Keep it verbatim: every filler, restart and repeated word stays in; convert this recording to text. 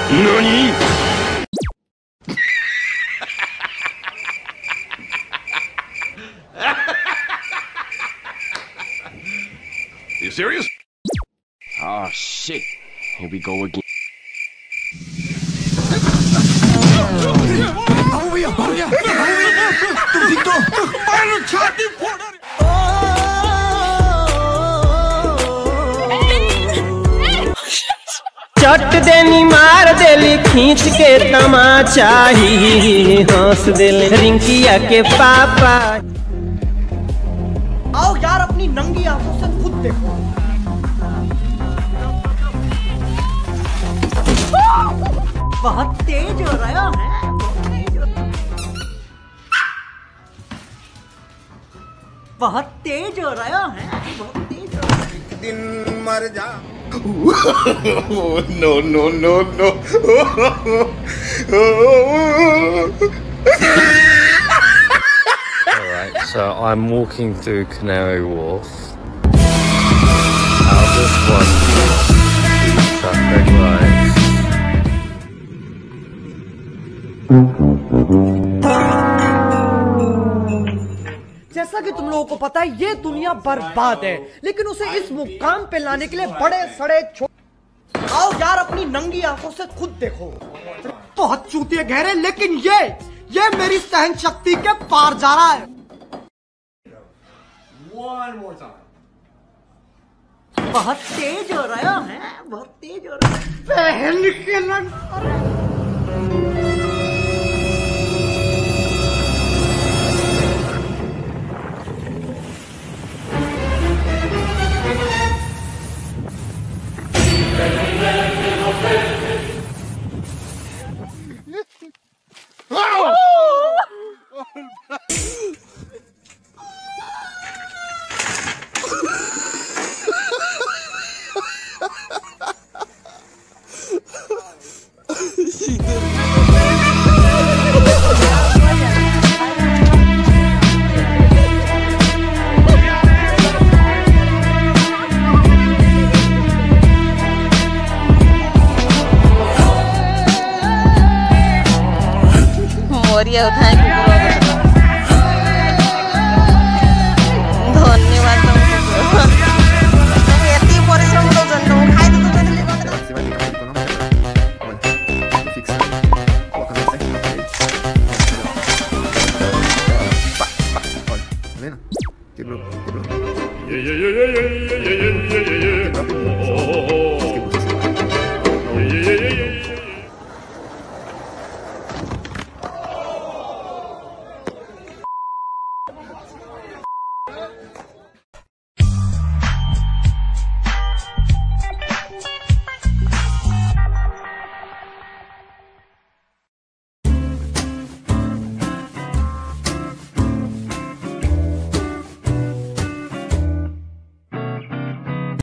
Nani? You serious? Oh shit. Here we go again. आओ भैया, आओ भैया, तुम ठीक तो? मारो छाती फोड़। चट देनी मार देली खींच के तमाचा ही हंस देले रिंकिया के पापा। आओ यार अपनी नंगी आंखों से खुद देखो। बहुत तेज हो रहा है, बहुत तेज हो रहा है, बहुत तेज हो रहा है। एक दिन मर जा। No, no, no, no. Alright, so I'm walking through Canary Wharf. Out of one traffic lights. जैसा कि तुम लोगों को पता है ये दुनिया बर्बाद है, लेकिन उसे इस मुकाम पे लाने के लिए बड़े सड़े छो... आओ यार अपनी नंगी आंखों से खुद देखो। बहुत चूतिए गहरे, लेकिन ये ये मेरी सहन शक्ति के पार जा रहा है। One more time. बहुत तेज हो रहा है, बहुत तेज हो रहा है। बहन के लड़ मोरिया उठाए